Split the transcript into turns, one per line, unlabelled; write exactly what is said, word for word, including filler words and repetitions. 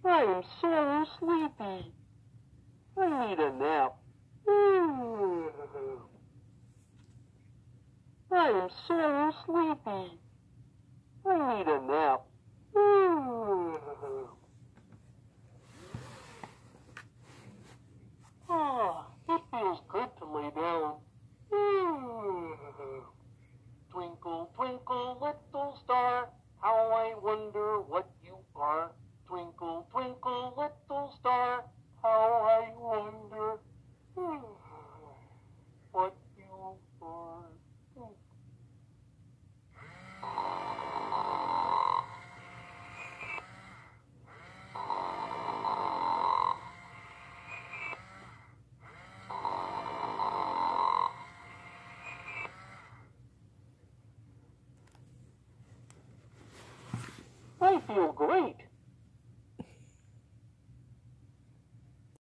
I'm so sleepy. I need a nap. I'm so sleepy. I need a nap. Ah, it feels good to lay down. Twinkle, twinkle, little star, how I wonder what you are. Twinkle, twinkle, little star, how I wonder what you are. I feel great.